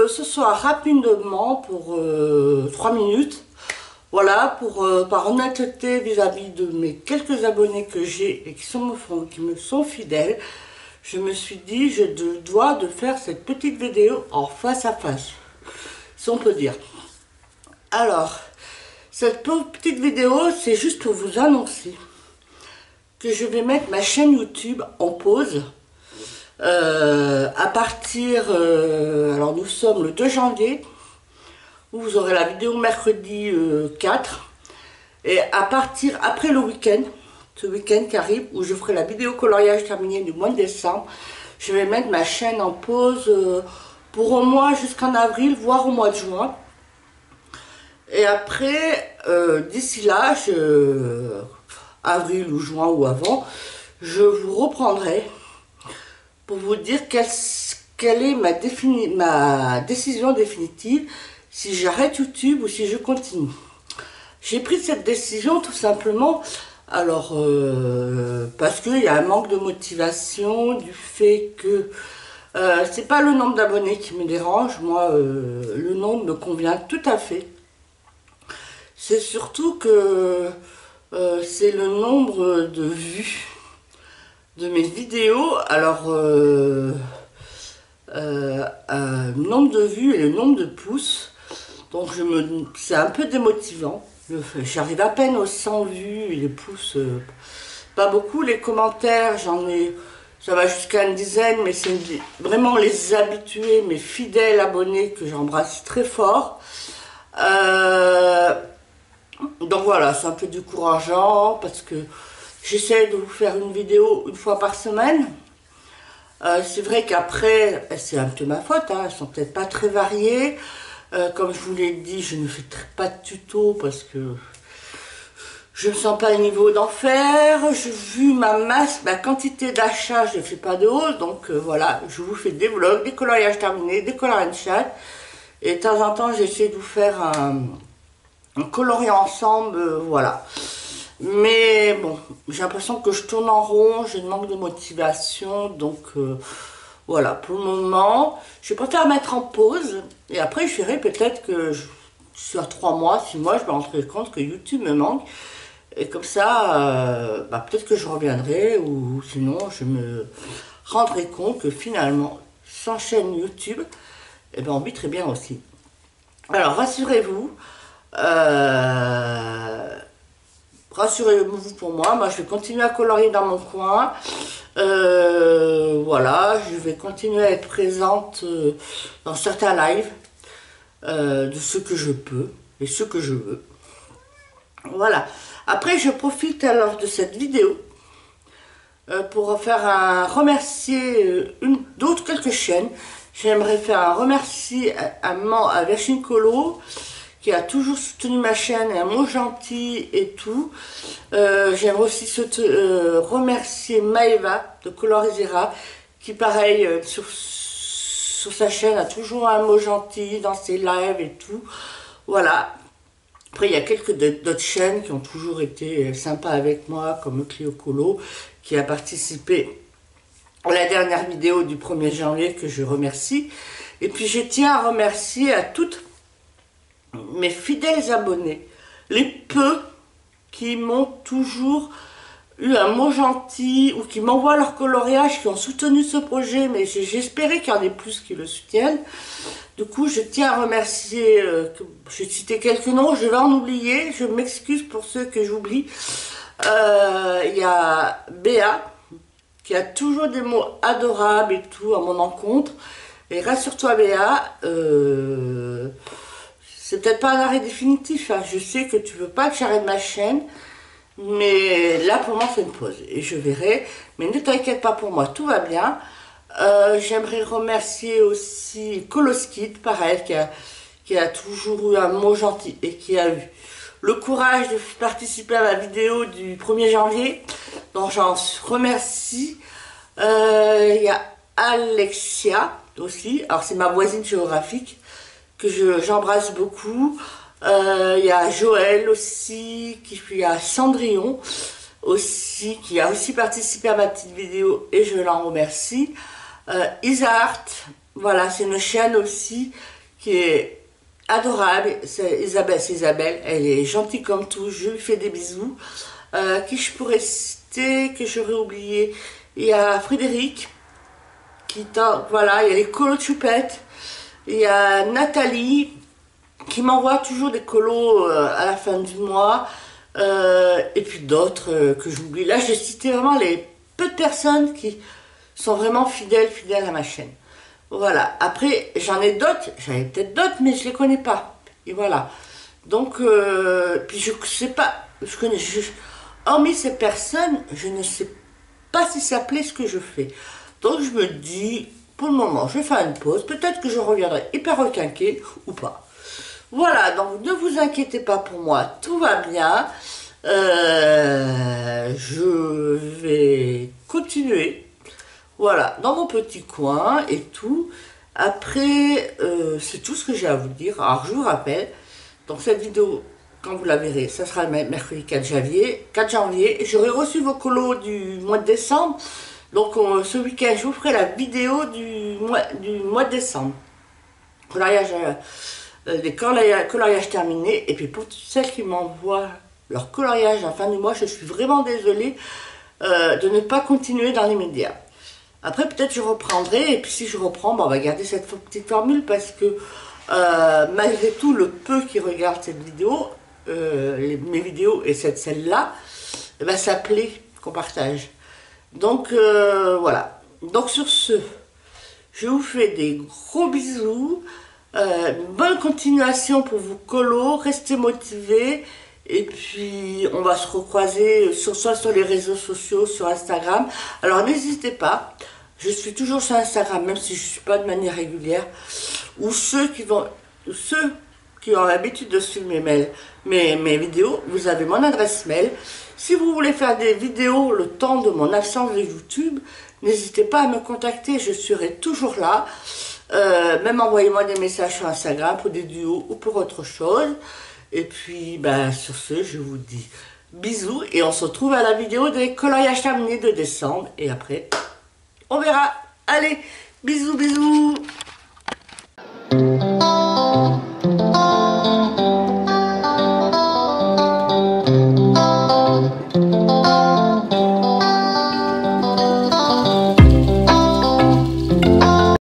ce soir rapidement pour 3 minutes. Voilà, par honnêteté vis-à-vis de mes quelques abonnés que j'ai et qui me sont fidèles, je me suis dit je dois de faire cette petite vidéo en face à face, si on peut dire. Alors, cette petite vidéo, c'est juste pour vous annoncer que je vais mettre ma chaîne YouTube en pause. À partir, alors nous sommes le 2 janvier, où vous aurez la vidéo mercredi 4, et à partir après le week-end, ce week-end qui arrive, où je ferai la vidéo coloriage terminée du mois de décembre, je vais mettre ma chaîne en pause pour au moins jusqu'en avril, voire au mois de juin. Et après, d'ici là, avril ou juin ou avant, je vous reprendrai pour vous dire quelle est ma décision définitive, si j'arrête YouTube ou si je continue. J'ai pris cette décision tout simplement, alors parce qu'il y a un manque de motivation, du fait que c'est pas le nombre d'abonnés qui me dérange, moi le nombre me convient tout à fait. C'est surtout que c'est le nombre de vues de mes vidéos, alors nombre de vues et le nombre de pouces, donc c'est un peu démotivant. J'arrive à peine aux 100 vues et les pouces, pas beaucoup. Les commentaires, ça va jusqu'à une dizaine, mais c'est vraiment les habitués, mes fidèles abonnés que j'embrasse très fort. Donc voilà, c'est un peu décourageant parce que j'essaie de vous faire une vidéo une fois par semaine. C'est vrai qu'après, c'est un peu ma faute, hein, elles sont peut-être pas très variées. Comme je vous l'ai dit, je ne fais pas de tuto parce que je ne sens pas le niveau d'en faire. Vu ma quantité d'achats, je ne fais pas de hausse. Donc voilà, je vous fais des vlogs, des coloriages terminés, des color and chat. Et de temps en temps, j'essaie de vous faire un colorier ensemble, voilà. Mais bon, j'ai l'impression que je tourne en rond, j'ai un manque de motivation, donc voilà, pour le moment, je préfère mettre en pause, et après je verrai peut-être que sur 3 mois, 6 mois, je me rendrai compte que YouTube me manque, et comme ça, peut-être que je reviendrai, ou sinon je me rendrai compte que finalement, sans chaîne YouTube, eh ben, on vit très bien aussi. Alors rassurez-vous, rassurez-vous pour moi, je vais continuer à colorier dans mon coin. Voilà, je vais continuer à être présente dans certains lives de ce que je peux et ce que je veux. Voilà. Après, je profite alors de cette vidéo pour faire remercier quelques chaînes. J'aimerais faire un remerciement à Virginie Colo, qui a toujours soutenu ma chaîne, et un mot gentil et tout. J'aimerais aussi remercier Maëva de Colorizera, qui pareil, sur sa chaîne, a toujours un mot gentil dans ses lives et tout. Voilà. Après, il y a quelques d'autres chaînes qui ont toujours été sympas avec moi, comme Clio Colo, qui a participé à la dernière vidéo du 1er janvier, que je remercie. Et puis, je tiens à remercier à toutes mes fidèles abonnés, les peu qui m'ont toujours eu un mot gentil ou qui m'envoient leur coloriage, qui ont soutenu ce projet, mais j'espérais qu'il y en ait plus qui le soutiennent. Du coup, je tiens à remercier, je vais citer quelques noms, je vais en oublier, je m'excuse pour ceux que j'oublie. Il y a Béa, qui a toujours des mots adorables et tout à mon encontre. Et rassure-toi Béa, c'est peut-être pas un arrêt définitif, hein. Je sais que tu veux pas que j'arrête ma chaîne, mais là pour moi c'est une pause et je verrai. Mais ne t'inquiète pas pour moi, tout va bien. J'aimerais remercier aussi Coloskid, pareil, qui a toujours eu un mot gentil et qui a eu le courage de participer à ma vidéo du 1er janvier. Donc j'en remercie. Il y a Alexia aussi, alors c'est ma voisine géographique, que j'embrasse beaucoup. Il y a Joël aussi, il y a Cendrillon aussi, qui a aussi participé à ma petite vidéo et je l'en remercie. Isart, voilà, c'est une chaîne aussi qui est adorable. C'est Isabelle, elle est gentille comme tout, je lui fais des bisous. Qui je pourrais citer, que j'aurais oublié? Il y a Frédéric, voilà, il y a les colos de Choupette, il y a Nathalie, qui m'envoie toujours des colos à la fin du mois, et puis d'autres que j'oublie. Là, j'ai cité vraiment les peu de personnes qui sont vraiment fidèles à ma chaîne. Voilà, après, j'en ai d'autres, j'en ai peut-être d'autres, mais je les connais pas. Et voilà. Donc, puis je sais pas, hormis ces personnes, je ne sais pas si ça plaît ce que je fais. Donc, je me dis, pour le moment, je vais faire une pause. Peut-être que je reviendrai hyper requinquée ou pas. Voilà, donc ne vous inquiétez pas pour moi, tout va bien. Je vais continuer, voilà, dans mon petit coin et tout. Après, c'est tout ce que j'ai à vous dire. Alors, je vous rappelle, donc cette vidéo, quand vous la verrez, ça sera le mercredi 4 janvier. 4 janvier, j'aurai reçu vos colos du mois de décembre. Donc, ce week-end, je vous ferai la vidéo du mois de décembre. Coloriage, les coloriages terminés. Et puis, pour celles qui m'envoient leur coloriage à la fin du mois, je suis vraiment désolée de ne pas continuer dans les médias. Après, peut-être je reprendrai, et puis si je reprends, on va garder cette petite formule parce que malgré tout, le peu qui regarde cette vidéo, mes vidéos et celle-là, ça plaît qu'on partage. Donc voilà. Donc sur ce, je vous fais des gros bisous, bonne continuation pour vos colos, restez motivés. Et puis, on va se recroiser soit sur les réseaux sociaux, sur Instagram. Alors, n'hésitez pas. Je suis toujours sur Instagram, même si je ne suis pas de manière régulière. Ou ceux qui ont l'habitude de suivre mes vidéos, vous avez mon adresse mail. Si vous voulez faire des vidéos le temps de mon absence de YouTube, n'hésitez pas à me contacter. Je serai toujours là. Même envoyez-moi des messages sur Instagram pour des duos ou pour autre chose. Et puis, sur ce, je vous dis bisous et on se retrouve à la vidéo des coloriages terminés de décembre. Et après, on verra. Allez, bisous, bisous.